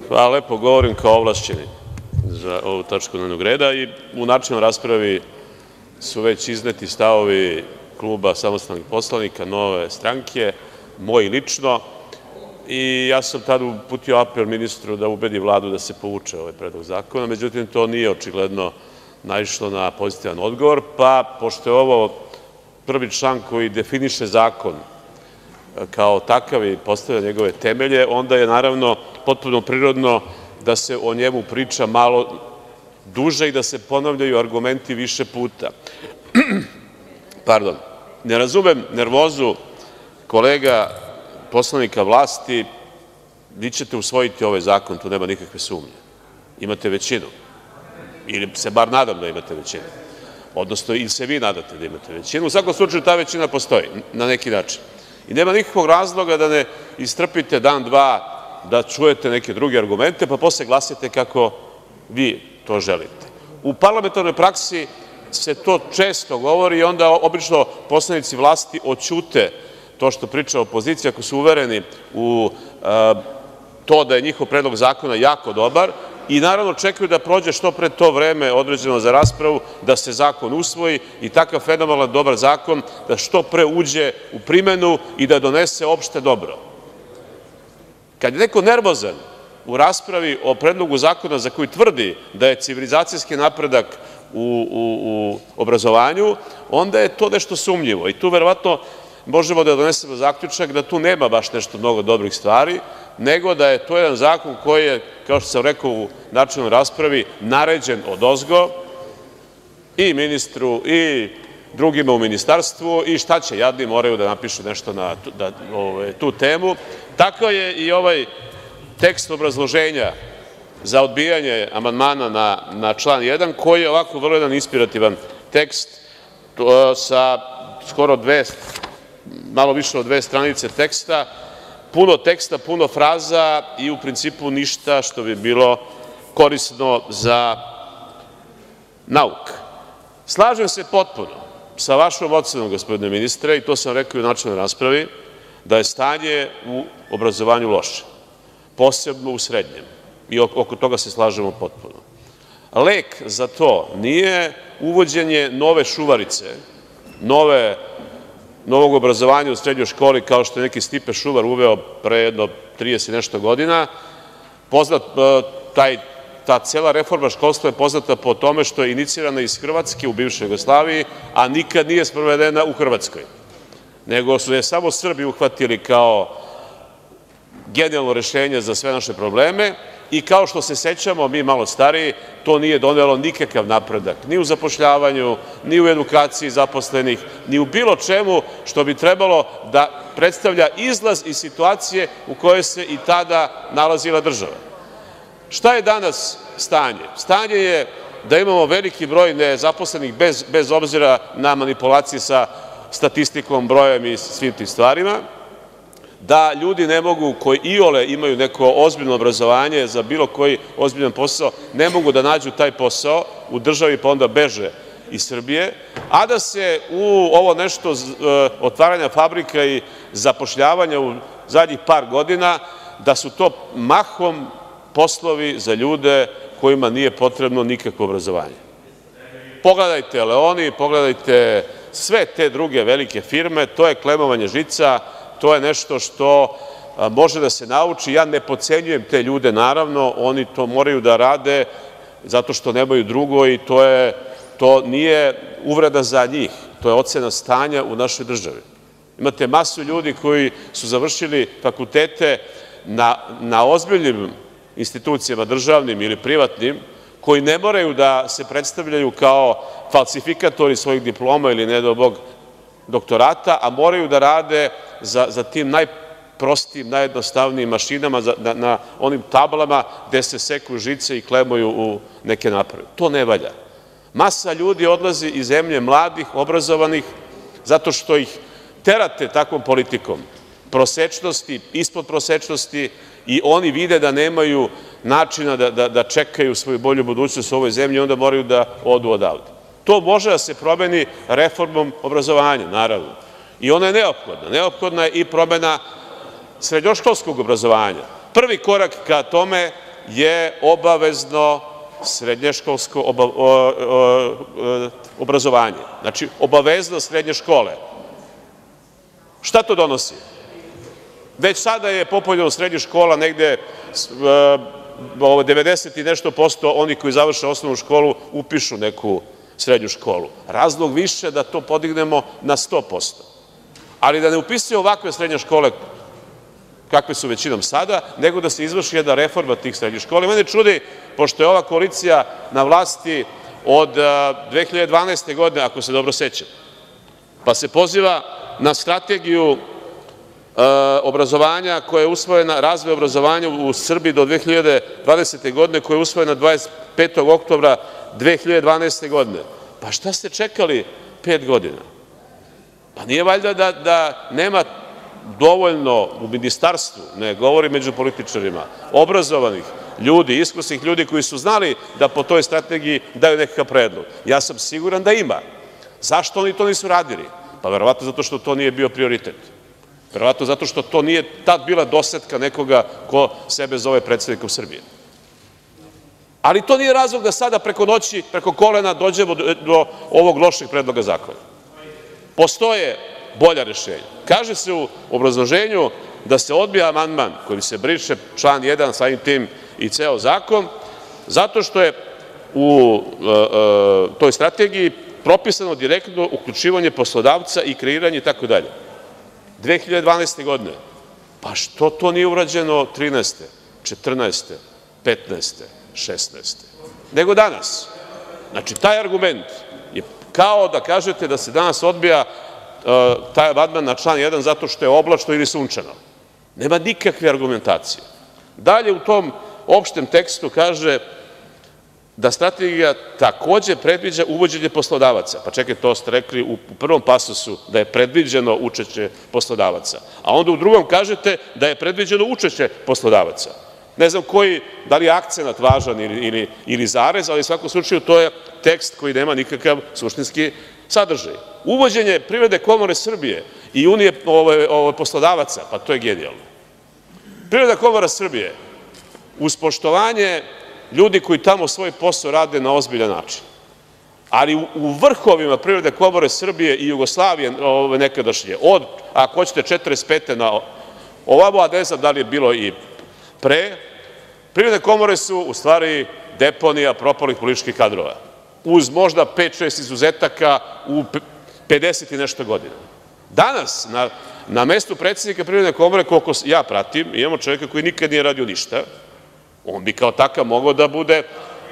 Hvala lepo, govorim kao ovlašćeni za ovu tačku dnevnog reda i u načelnoj raspravi su već izneti stavovi Kluba samostalnih poslanika Nove stranke, moji lično, i ja sam tada uputio apel ministru da ubedi Vladu da se povuče ovaj predlog zakona, međutim to nije očigledno naišlo na pozitivan odgovor, pa pošto je ovo prvi član koji definiše zakon kao takav i postavlja njegove temelje, onda je naravno potpuno prirodno da se o njemu priča malo duže i da se ponavljaju argumenti više puta. Ne razumem nervozu kolega poslanika vlasti, vi ćete usvojiti ovaj zakon, tu nema nikakve sumnje. Imate većinu. Ili se bar nadam da imate većinu. Odnosno, ili se vi nadate da imate većinu. U svakom slučaju, ta većina postoji na neki način. I nema nikakvog razloga da ne istrpite dan, dva, da čujete neke druge argumente, pa posle glasite kako vi to želite. U parlamentarnoj praksi se to često govori i onda obično poslanici vlasti oćute to što priča opozicija, ako su uvereni u to da je njihov predlog zakona jako dobar i naravno čekaju da prođe što pre to vreme određeno za raspravu, da se zakon usvoji i takav fenomenalan dobar zakon da što pre uđe u primenu i da donese opšte dobro. Kad je neko nervozan u raspravi o predlogu zakona za koji tvrdi da je civilizacijski napredak u obrazovanju, onda je to nešto sumnjivo i tu verovatno možemo da donesemo zaključak da tu nema baš nešto mnogo dobrih stvari, nego da je to jedan zakon koji je, kao što sam rekao u načelnoj raspravi, naređen odozgo i ministru i drugima u ministarstvu i šta će, jadni moraju da napišu nešto na tu temu. Tako je i ovaj tekst obrazloženja za odbijanje amandmana na član 1, koji je ovako vrlo jedan inspirativan tekst sa skoro malo više od 2 stranice teksta, puno fraza i u principu ništa što bi bilo korisno za nauku. Slažem se potpuno sa vašom ocenom, gospodine ministre, i to sam rekao i u načelnoj raspravi, da je stanje u obrazovanju loše, posebno u srednjem, i oko toga se slažemo potpuno. Lek za to nije uvođenje nove šuvarice, novog obrazovanja u srednjoj školi, kao što je neki Stipe Šuvar uveo pre jedno 30 i nešto godina. Ta cela reforma školstva je poznata po tome što je inicirana iz Hrvatske u bivšoj Jugoslaviji, a nikad nije sprovedena u Hrvatskoj, nego su je samo Srbi uhvatili kao genijalno rešenje za sve naše probleme i kao što se sećamo, mi malo stariji, to nije donelo nikakav napredak, ni u zapošljavanju, ni u edukaciji zaposlenih, ni u bilo čemu što bi trebalo da predstavlja izlaz iz situacije u kojoj se i tada nalazila država. Šta je danas stanje? Stanje je da imamo veliki broj nezaposlenih bez obzira na manipulacije sa statistikom, brojem i svim tim stvarima, da ljudi ne mogu, koji iole imaju neko ozbiljno obrazovanje za bilo koji ozbiljan posao, ne mogu da nađu taj posao u državi, pa onda beže iz Srbije, a da se u ovo nešto otvaranja fabrika i zapošljavanja u zadnjih par godina, da su to mahom poslovi za ljude kojima nije potrebno nikakvo obrazovanje. Pogledajte Leoni, pogledajte sve te druge velike firme, to je klemovanje žica, to je nešto što može da se nauči. Ja ne potcenjujem te ljude, naravno, oni to moraju da rade zato što nemaju drugo i to nije uvreda za njih, to je ocena stanja u našoj državi. Imate masu ljudi koji su završili fakultete na ozbiljnim institucijama, državnim ili privatnim, koji ne moraju da se predstavljaju kao falsifikatori svojih diploma ili, ne dao Bog, doktorata, a moraju da rade za tim najprostijim, najjednostavnijim mašinama, na onim tablama gde se seku žice i klemuju u neke naprave. To ne valja. Masa ljudi odlazi iz zemlje mladih, obrazovanih, zato što ih terate takvom politikom prosečnosti, ispod prosečnosti, i oni vide da nemaju načina da čekaju svoju bolju budućnost u ovoj zemlji, onda moraju da odu odavde. To može da se promeni reformom obrazovanja, naravno. I ona je neophodna. Neophodna je i promena srednjoškolskog obrazovanja. Prvi korak ka tome je obavezno srednješkolsko obrazovanje. Znači, obaveznost srednje škole. Šta to donosi? Već sada je popularno u srednjih škola negde 90 i nešto posto oni koji završe osnovnu školu upišu neku srednju školu. Razlog više da to podignemo na 100%. Ali da ne upisuju ovakve srednje škole kakve su većinom sada, nego da se izvrši jedna reforma tih srednjih škola. Mene čudi, pošto je ova koalicija na vlasti od 2012. godine, ako se dobro sećam, pa se poziva na strategiju obrazovanja koja je usvojena, razvoj obrazovanja u Srbiji do 2020. godine, koja je usvojena 25. oktobra 2012. godine. Pa šta ste čekali 5 godina? Pa nije valjda da nema dovoljno u ministarstvu, ne govorim među političarima, obrazovanih ljudi, iskusnih ljudi koji su znali da po toj strategiji daju nekakav predlog. Ja sam siguran da ima. Zašto oni to nisu radili? Pa verovatno zato što to nije bio prioritet. Verovatno zato što to nije tad bila dosetka nekoga ko sebe zove predsednikom Srbije. Ali to nije razlog da sada preko noći, preko kolena dođemo do ovog lošeg predloga zakona. Postoje bolja rešenja. Kaže se u obrazloženju da se odbija amandman kojim se briše član 1, samim tim i ceo zakon, zato što je u toj strategiji propisano direktno uključivanje poslodavca i kreiranje itd. 2012. godine. Pa što to nije urađeno 13., 14., 15., 16. nego danas? Znači, taj argument je kao da kažete da se danas odbija taj amandman na član 1 zato što je oblačno ili sunčano. Nema nikakve argumentacije. Dalje u tom opštem tekstu kaže da strategija takođe predviđa uvođenje poslodavaca. Pa čekaj, to ste rekli u prvom pasusu da je predviđeno učešće poslodavaca, a onda u drugom kažete da je predviđeno učešće poslodavaca. Ne znam da li je akcenat važan ili zarez, ali u svakom slučaju to je tekst koji nema nikakav suštinski sadržaj. Uvođenje Privredne komore Srbije i Unije poslodavaca, pa to je genijalno. Privredna komora Srbije, uz poštovanje ljudi koji tamo svoj posao rade na ozbiljan način, ali u vrhovima Privredne komore Srbije i Jugoslavije nekadašnje, od, ako hoćete, 45. na ovamo, a ne znam da li je bilo i pre, Privredne komore su u stvari deponija propalih političkih kadrova, uz možda 5-6 izuzetaka u 50 i nešto godina. Danas, na mestu predsednika Privredne komore, koliko ja pratim, imamo čoveka koji nikad nije radio ništa. On bi kao takav mogao da bude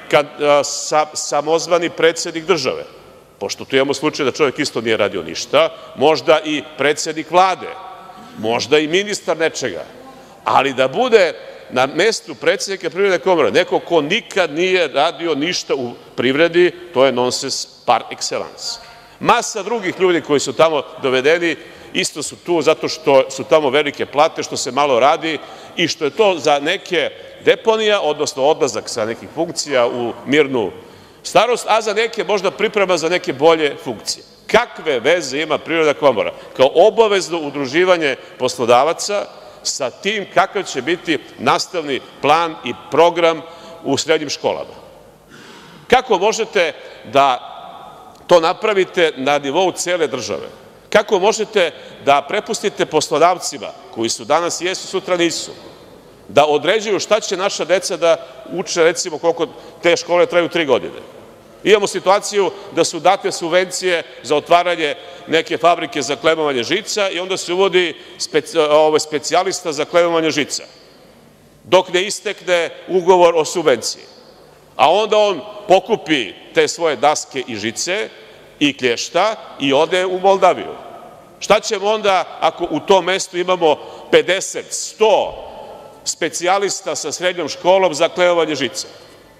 samozvani predsednik države, pošto tu imamo slučaj da čovek isto nije radio ništa, možda i predsednik Vlade, možda i ministar nečega, ali da bude na mestu predsednika Privredne komore neko ko nikad nije radio ništa u privredi, to je nonsens par excellence. Masa drugih ljudi koji su tamo dovedeni isto su tu zato što su tamo velike plate, što se malo radi i što je to za neke deponija, odnosno odlazak sa nekih funkcija u mirnu starost, a za neke možda priprema za neke bolje funkcije. Kakve veze ima Privredna komora kao obavezno udruživanje poslodavaca sa tim kakav će biti nastavni plan i program u srednjim školama? Kako možete da to napravite na nivou cele države? Kako možete da prepustite poslodavcima, koji su danas jesu, sutra nisu, da određuju šta će naša deca da uče, recimo koliko te škole traju 3 godine? Imamo situaciju da su date subvencije za otvaranje neke fabrike za klevovanje žica i onda se uvodi specijalista za klevovanje žica, dok ne istekne ugovor o subvenciji. A onda on pokupi te svoje daske i žice i klješta i ode u Moldaviju. Šta ćemo onda ako u tom mestu imamo 50, 100 specijalista sa srednjom školom za klevovanje žica?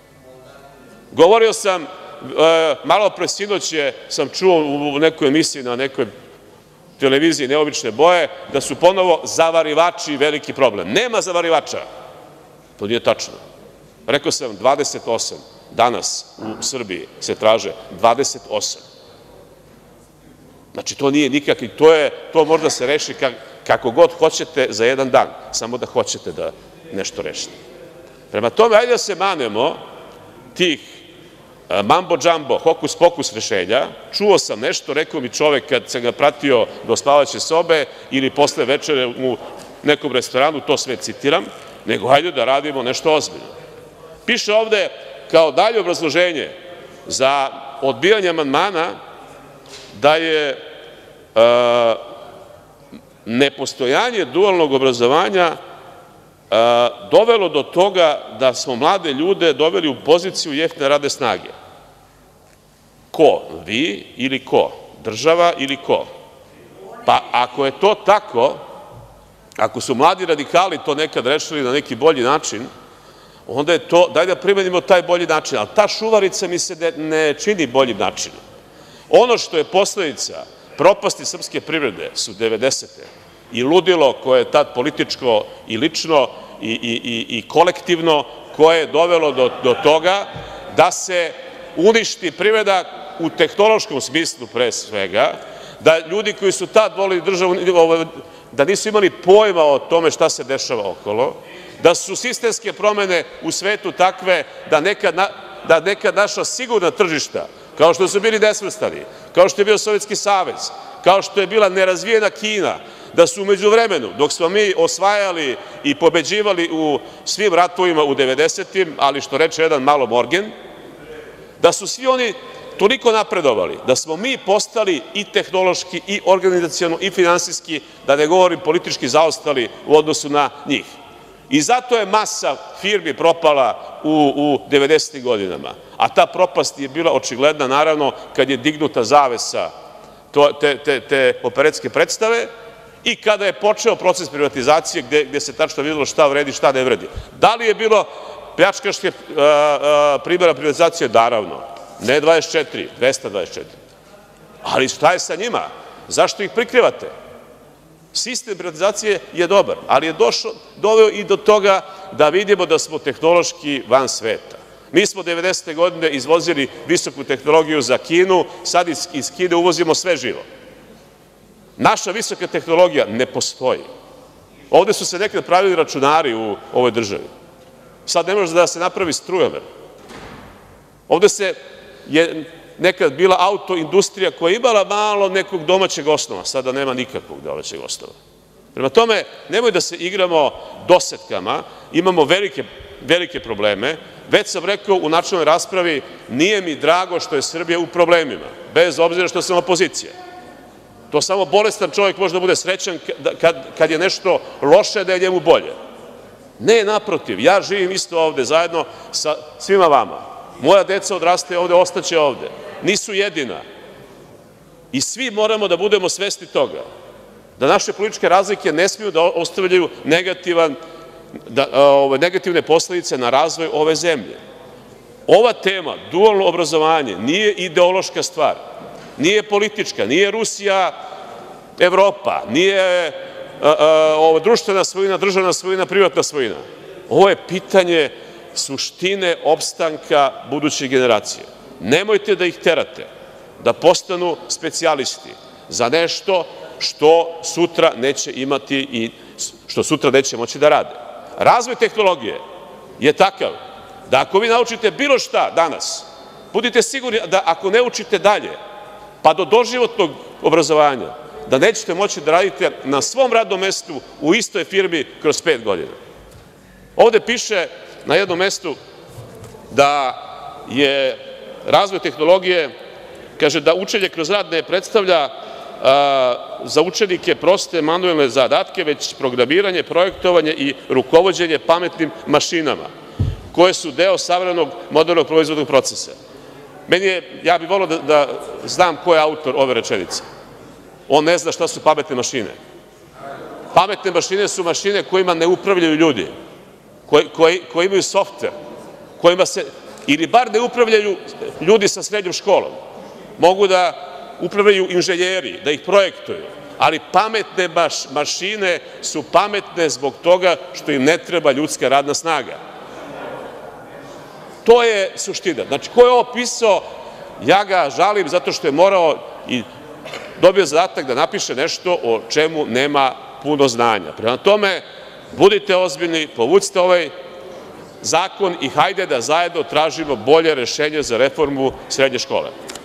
Govorio sam, malo pre sinoć sam čuo u nekoj emisiji na nekoj televiziji Neobične boje, da su ponovo zavarivači veliki problem. Nema zavarivača. To nije tačno. Rekao sam 28 danas u Srbiji se traže 28. Znači, to nije nikakvi, to može da se reši kako god hoćete za jedan dan, samo da hoćete da nešto rešite. Prema tome, ajde da se manemo tih mambo-džambo, hokus-pokus rešenja. Čuo sam nešto, rekao mi čovek kad sam ga pratio do spavaće sobe ili posle večere u nekom restoranu, to sve citiram, nego hajde da radimo nešto ozbiljno. Piše ovde kao dalje obrazloženje za odbijanje amandmana da je nepostojanje dualnog obrazovanja dovelo do toga da smo mlade ljude doveli u poziciju jeftine radne snage. Ko? Vi ili ko? Država ili ko? Pa ako je to tako, ako su mladi radikali to nekad rešili na neki bolji način, onda je to, daj da primenimo taj bolji način, ali ta šuvarica mi se ne čini boljim načinom. Ono što je posledica propasti srpske privrede su 90-te i ludilo koje je tad političko i lično i kolektivno, koje je dovelo do toga da se uništi privreda u tehnološkom smislu pre svega, da ljudi koji su tad volili državu, da nisu imali pojma o tome šta se dešava okolo, da su sistemske promene u svetu takve da nekad naša sigurna tržišta, kao što su bili nesvrstani, kao što je bio Sovjetski savez, kao što je bila nerazvijena Kina, da su u međuvremenu, dok smo mi osvajali i pobeđivali u svim ratovima u 90-im, ali što reče jedan malo Morgen, da su svi oni toliko napredovali, da smo mi postali i tehnološki i organizaciono i finansijski, da ne govorim politički, zaostali u odnosu na njih. I zato je masa firmi propala u 90-im godinama, a ta propast je bila očigledna, naravno, kad je dignuta zavesa te operetske predstave i kada je počeo proces privatizacije gde se tačno videlo šta vredi, šta ne vredi. Da li je bilo pljačkaške primera privatizacije? Naravno. Ne 24, 224. Ali šta je sa njima? Zašto ih prikrivate? Sistem privatizacije je dobar, ali je doveo i do toga da vidimo da smo tehnološki van sveta. Mi smo 90. godine izvozili visoku tehnologiju za Kinu, sad iz Kine uvozimo sve živo. Naša visoka tehnologija ne postoji. Ovde su se nekad pravili računari u ovoj državi. Sad ne može da se napravi strujomer. Ovde je nekad bila autoindustrija koja je imala malo nekog domaćeg osnova, sada nema nikakvog domaćeg osnova. Prema tome, nemoj da se igramo dosetkama, imamo velike probleme. Već sam rekao u načelnoj raspravi, nije mi drago što je Srbija u problemima, bez obzira što sam opozicija. To samo bolestan čovjek može da bude srećan kad je nešto loše, da je njemu bolje. Ne, naprotiv, ja živim isto ovde zajedno sa svima vama. Moja deca odrastaju ovde, ostaće ovde. Nisu jedina. I svi moramo da budemo svesni toga, da naše političke razlike ne smiju da ostavljaju negativne posledice na razvoj ove zemlje. Ova tema, dualno obrazovanje, nije ideološka stvar, nije politička, nije Rusija, Evropa, nije društvena svojina, državna svojina, privatna svojina. Ovo je pitanje suštine opstanka buduće generacije. Nemojte da ih terate da postanu specijalisti za nešto što sutra neće imati i što sutra neće moći da rade. Razvoj tehnologije je takav da ako vi naučite bilo šta danas, budite sigurni da ako ne učite dalje, pa do doživotnog obrazovanja, da nećete moći da radite na svom radnom mestu u istoj firmi kroz 5 godina. Ovde piše na jednom mestu da je razvoj tehnologije, kaže da učenje kroz rad ne predstavlja za učenike proste manuelne zadatke, već programiranje, projektovanje i rukovođenje pametnim mašinama, koje su deo savremenog modernog proizvodnog procesa. Ja bih voleo da znam ko je autor ove rečenice. On ne zna šta su pametne mašine. Pametne mašine su mašine kojima ne upravljaju ljudi, koji imaju softver, kojima se, ili bar ne upravljaju ljudi sa srednjom školom. Mogu da upravljaju inženjeri, da ih projektuju, ali pametne mašine su pametne zbog toga što im ne treba ljudska radna snaga. To je suština. Znači, ko je ovo pisao, ja ga žalim zato što je morao i dobio zadatak da napiše nešto o čemu nema puno znanja. Prema tome, budite ozbiljni, povucite ovaj zakon i hajde da zajedno tražimo bolje rešenje za reformu srednje škole.